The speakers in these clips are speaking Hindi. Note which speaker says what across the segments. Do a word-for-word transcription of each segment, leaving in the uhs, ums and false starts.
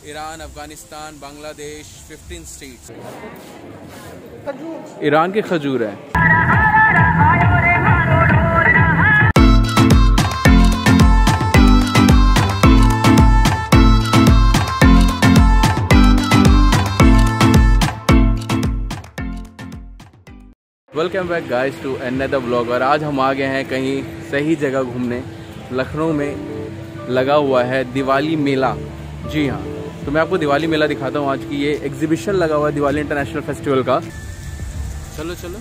Speaker 1: ईरान, अफगानिस्तान, बांग्लादेश, पंद्रह स्टेट्स। ईरान के खजूर है। Welcome back guys to another vlog. और आज हम आ गए हैं कहीं सही जगह घूमने। लखनऊ में लगा हुआ है दिवाली मेला। जी हाँ, तो मैं आपको दिवाली मेला दिखाता हूँ। आज की ये एग्जीबिशन लगा हुआ है दिवाली इंटरनेशनल फेस्टिवल का। चलो चलो।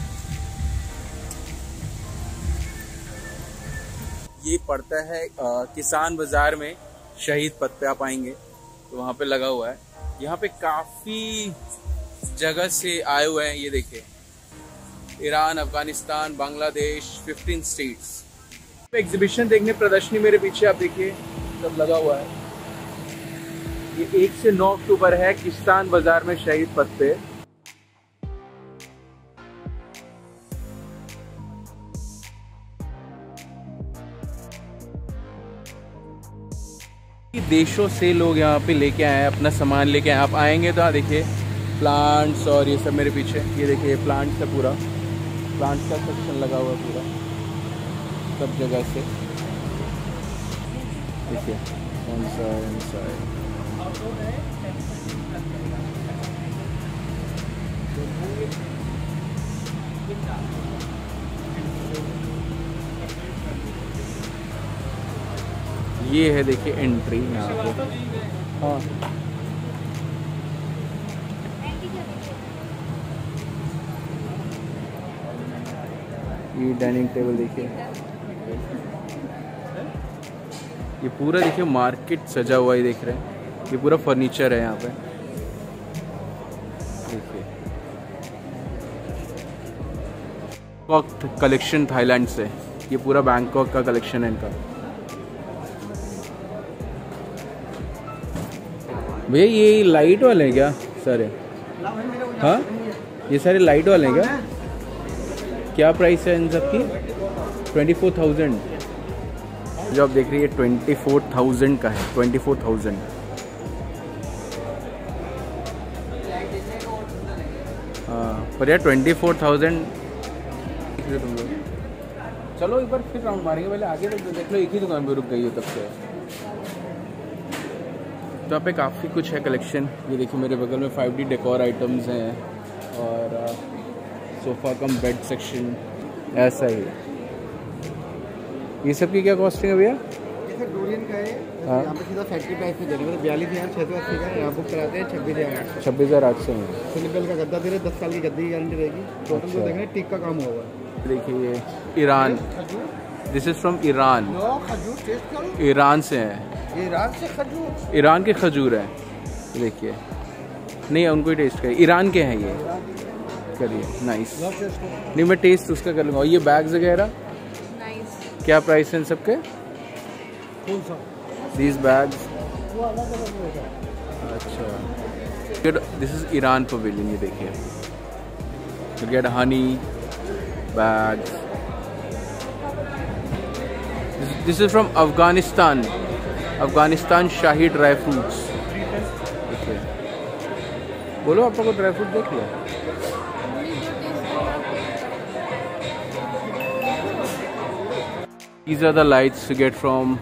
Speaker 1: ये पड़ता है आ, किसान बाजार में शहीद पथ पे आप आएंगे तो वहाँ पे लगा हुआ है। यहाँ पे काफ़ी जगह से आए हुए हैं। ये देखिए, ईरान, अफगानिस्तान, बांग्लादेश, पंद्रह स्टेट्स। एग्जीबिशन देखने प्रदर्शनी मेरे पीछे आप देखिए सब लगा हुआ है। ये एक से नौ अक्टूबर है किसान बाजार में शहीद पथ पे। देशों से लोग यहाँ पे लेके आए हैं, अपना सामान लेके आए। आप आएंगे तो देखिए प्लांट्स और ये सब मेरे पीछे। ये देखिए प्लांट्स है, पूरा प्लांट्स का सेक्शन लगा हुआ है पूरा सब जगह से। देखिए कौन सा है, कौन सा है। ये है देखिए एंट्री यहाँ पे। हाँ, ये डाइनिंग टेबल देखिए। ये पूरा देखिए मार्केट सजा हुआ है, देख रहे हैं। ये पूरा फर्नीचर है यहाँ पे देखिए। बैंकॉक कलेक्शन थाईलैंड से। ये पूरा बैंकॉक का कलेक्शन है इनका। भैया ये लाइट वाले हैं क्या सारे? हाँ, ये सारे लाइट वाले हैं क्या? क्या प्राइस है इन सब की? Twenty four thousand. जो आप देख रही है ट्वेंटी फोर थाउजेंड का है। Twenty four thousand. हाँ, पर यार ट्वेंटी फोर थाउजेंड तुम लोग। चलो एक बार फिर राउंड मारेंगे। पहले आगे तो देख लो, एक ही दुकान पे रुक गई हो तब से। तो यहाँ पे काफ़ी कुछ है कलेक्शन। ये देखिए मेरे बगल में फाइव डी डेकोर आइटम्स हैं और सोफ़ा कम बेड सेक्शन ऐसा ही। ये सब की क्या कॉस्टिंग है भैया?
Speaker 2: ये सर डोरियन का है। हाँ, यहाँ पे सीधा फैक्ट्री प्राइस पे देने मतलब बयालीस हज़ार छः सौ अस्सी का। यहाँ बुक कराते हैं छब्बीस हज़ार आठ सौ।
Speaker 1: छब्बीस हज़ार आठ सौ में
Speaker 2: सिलिकल का गद्दा दे रहे, दस साल की गद्दी की गारंटी रहेगी। टोटल जो देखेंगे टिक का काम होगा।
Speaker 1: देखिए ये Iran, this is from Iran.
Speaker 2: खजूर टेस्ट करो।
Speaker 1: ईरान से है।
Speaker 2: ईरान से खजूर।
Speaker 1: ईरान के खजूर है। देखिए नहीं, उनको ही टेस्ट करिए। ईरान के हैं ये, करिए। नाइस। नहीं मैं टेस्ट उसका कर लूँगा। ये बैग्स वगैरह क्या प्राइस है इन सबके? These bags. अच्छा, दिस इज ईरान पवेलियन। ये देखिए get honey bags. This is from Afghanistan. Afghanistan शाही ड्राई फ्रूट्स। देखिए, बोलो आप लोग ड्राई फ्रूट देख लिया? These are the lights to get from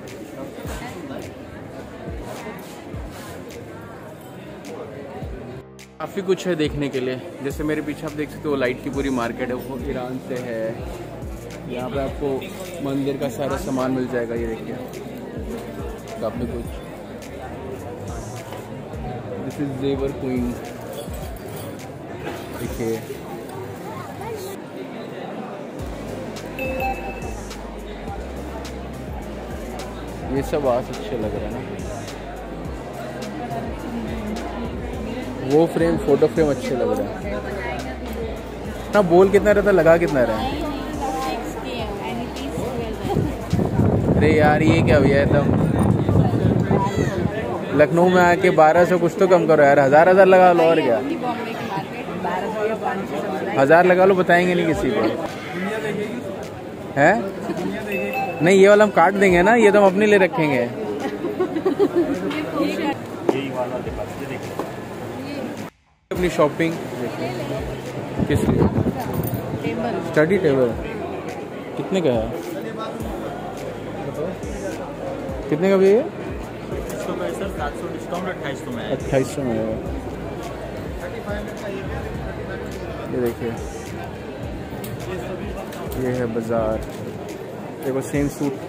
Speaker 1: काफ़ी कुछ है देखने के लिए। जैसे मेरे पीछे आप देख सकते हो लाइट की पूरी मार्केट है, वो ईरान से है। यहाँ पे आपको मंदिर का सारा सामान मिल जाएगा। ये देखिए काफ़ी कुछ। This is Zewar queen. देखिए ये सब आज अच्छे लग रहे हैं ना। वो फ्रेम, फोटो फ्रेम अच्छे लग रहे हैं ना। बोल कितना रहता, लगा कितना रहा है? अरे यार ये क्या भैया, एकदम लखनऊ में आके बारह सौ कुछ तो कम करो यार। हजार हजार लगा लो और क्या। हजार लगा लो, बताएंगे नहीं किसी को। है नहीं, ये वाला हम काट देंगे ना, ये तो हम अपने लिए रखेंगे। अपनी शॉपिंग किस लिए? स्टडी टेबल कितने का है? कितने का भी है? अट्ठाईस सौ में है। ये देखिए, ये है बाजार। देखो सेम सूट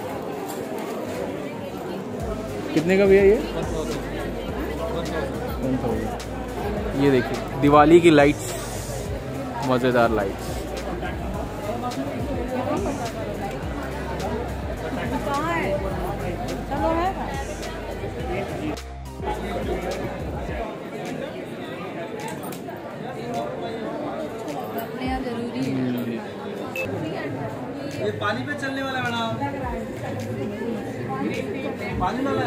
Speaker 1: कितने का भी है ये? One thousand. ये देखिए दिवाली की लाइट्स, मज़ेदार लाइट्स।
Speaker 3: ये पानी पे चलने वाला मैडम, पानी वाला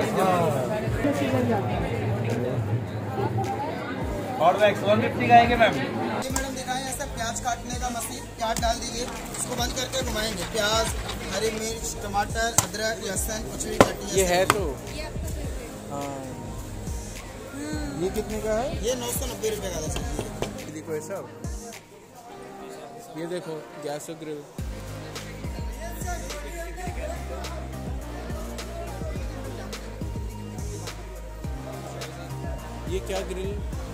Speaker 3: और वैक्स वन फिफ्टी का है मैम।
Speaker 4: ये मैडम दिखाएं ऐसा प्याज काटने का मशीन, प्याज डाल दीजिए, इसको बंद करके घुमाएंगे। प्याज, हरी मिर्च, टमाटर, अदरक, लहसुन कुछ भी काटिए।
Speaker 1: ये है तो हाँ। ये कितने का है?
Speaker 4: ये नौ सौ नब्बे रुपये का था।
Speaker 1: देखो ये सब, ये देखो गैस ग्रिल। ये क्या ग्रिल?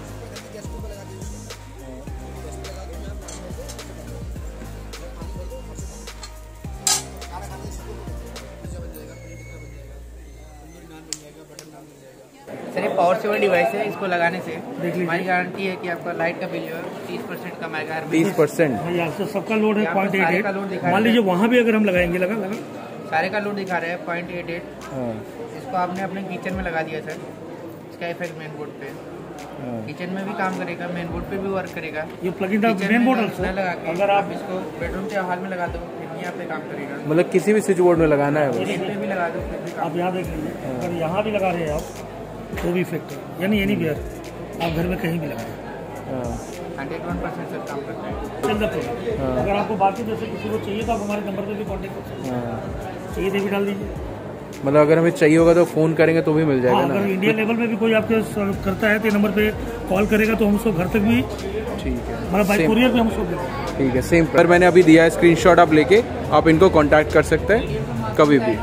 Speaker 5: सर ये पावर सेवर डिवाइस है, इसको लगाने से हमारी गारंटी है कि आपका लाइट का बिल जो है तीस परसेंट कम आएगा।
Speaker 1: तीस परसेंट
Speaker 6: तो सबका लोड है पॉइंट एट एट। मान लीजिए वहाँ भी अगर हम लगाएंगे, लगा लगा
Speaker 5: सारे का लोड दिखा रहे हैं पॉइंट एट एट। इसको आपने अपने किचन में लगा दिया सर, इसका इफेक्ट मेन बोर्ड पे, किचन में भी काम करेगा, मेन बोर्ड पे भी वर्क करेगा।
Speaker 6: ये प्लग इन मेन बोर्ड
Speaker 5: न लगा के अगर आप इसको बेडरूम के हॉल में लगा दो फिर भी यहाँ पे काम करेगा।
Speaker 1: मतलब किसी भी स्विच बोर्ड में लगाना है वो,
Speaker 5: पे भी लगा दो फिर भी
Speaker 6: आप यहाँ देख लीजिए। अगर यहाँ भी लगा रहे हैं आप तो भी इफेक्ट है, यानी एनी वेयर आप घर में कहीं भी लगाएं,
Speaker 5: हंड्रेड वन परसेंट सर काम करता है।
Speaker 6: चल जाता है। अगर आपको बाकी जैसे किसी को चाहिए तो आप हमारे नंबर पे भी कांटेक्ट कर सकते हैं, चाहिए तो भी डाल दीजिए।
Speaker 1: मतलब अगर हमें चाहिए होगा तो फोन करेंगे तो भी मिल जाएगा।
Speaker 6: हाँ, अगर इंडिया लेवल पे भी कोई आपके करता है तो नंबर पे कॉल करेगा तो हम उसको घर तक भी,
Speaker 1: ठीक है,
Speaker 6: मतलब बाई कुरियर पे हम उसको देंगे।
Speaker 1: ठीक है, सेम पर मैंने अभी दिया है स्क्रीनशॉट, आप लेके आप इनको कांटेक्ट कर सकते हैं कभी भी।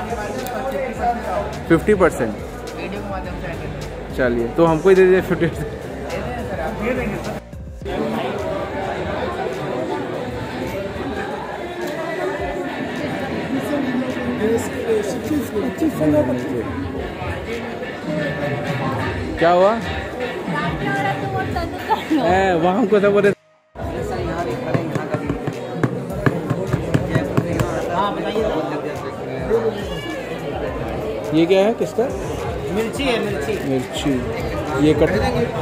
Speaker 1: फिफ्टी परसेंट
Speaker 5: वीडियो के माध्यम से
Speaker 1: चलिए, तो हमको ही दे दीजिए फिफ्टी परसेंट।
Speaker 6: दे देंगे सर।
Speaker 1: क्या हुआ? वहाँ हमको सब बोले ये क्या है, किसका?
Speaker 5: मिर्ची है, मिर्ची
Speaker 1: मिर्ची। ये कट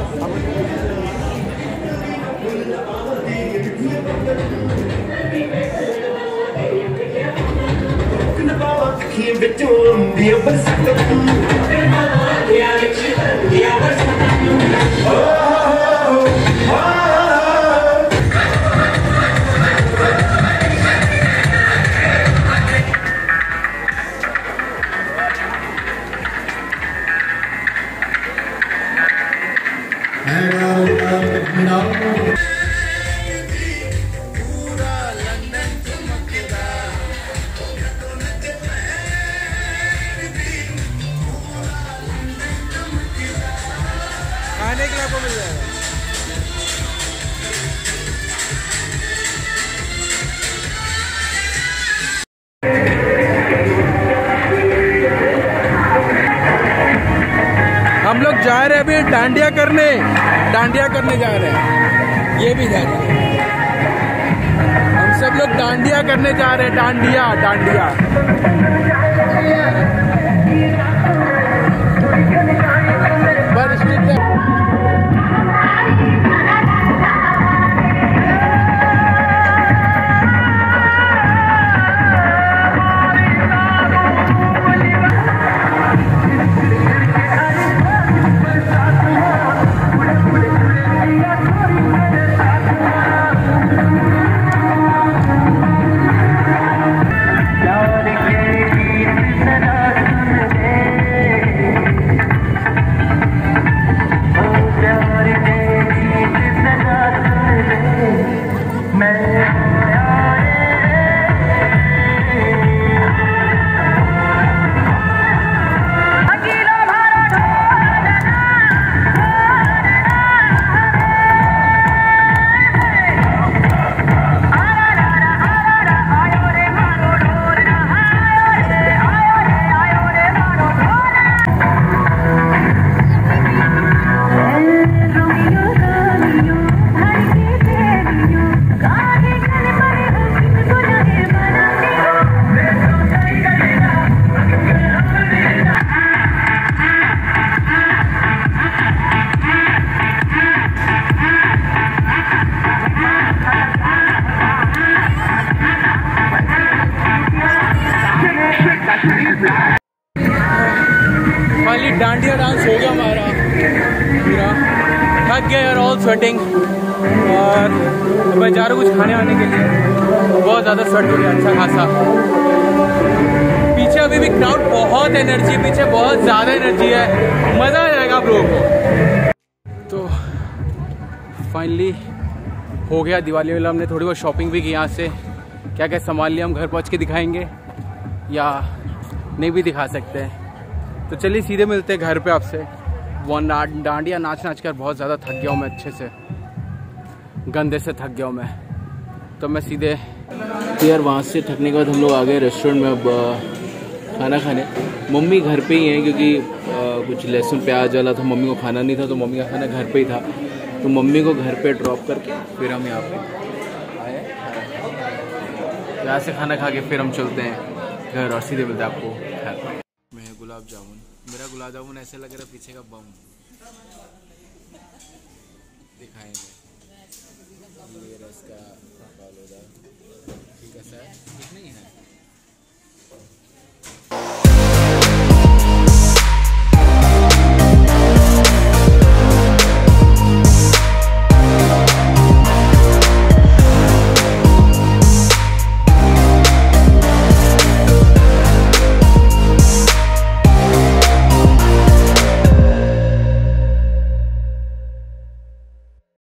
Speaker 1: खाने के लिए आपको मिल जाएगा। हम लोग जा रहे हैं अभी डांडिया करने, डांडिया करने जा रहे हैं। ये भी जा रहे हैं, हम सब लोग डांडिया करने जा रहे हैं। डांडिया डांडिया पर
Speaker 7: यार के गीत सदा सुन दे।
Speaker 1: थक गए और ऑल स्वेटिंग, और तो मैं जा रहा हूँ कुछ खाने आने के लिए। बहुत ज़्यादा स्वेट हो गया अच्छा खासा। पीछे अभी भी क्राउड, बहुत एनर्जी है पीछे, बहुत ज़्यादा एनर्जी है, मज़ा आ जाएगा आप लोगों को। तो फाइनली हो गया दिवाली वाला, हमने थोड़ी बहुत शॉपिंग भी की यहाँ से। क्या क्या सामान लिया हम घर पहुँच के दिखाएंगे या नहीं भी दिखा सकते हैं। तो चलिए सीधे मिलते हैं घर पे आपसे। वो डांडिया नाच नाच कर बहुत ज़्यादा थक गया हूँ मैं, अच्छे से गंदे से थक गया हूँ मैं। तो मैं सीधे यार वहाँ से थकने के बाद हम लोग आ गए रेस्टोरेंट में अब खाना खाने। मम्मी घर पे ही हैं क्योंकि आ, कुछ लहसुन प्याज वाला था, मम्मी को खाना नहीं था तो मम्मी का खाना घर पे ही था। तो मम्मी को घर पे ड्रॉप करके फिर हम यहाँ पे आए, यहाँ से खाना खा के फिर हम चलते हैं घर और सीधे मिलते हैं आपको घर। मैं गुलाब जामुन, मेरा गुलाब जामुन ऐसे लग रहा है पीछे का बम। दिखाएंगे ये रस का फालूदा, ठीक है सर, ठीक नहीं है।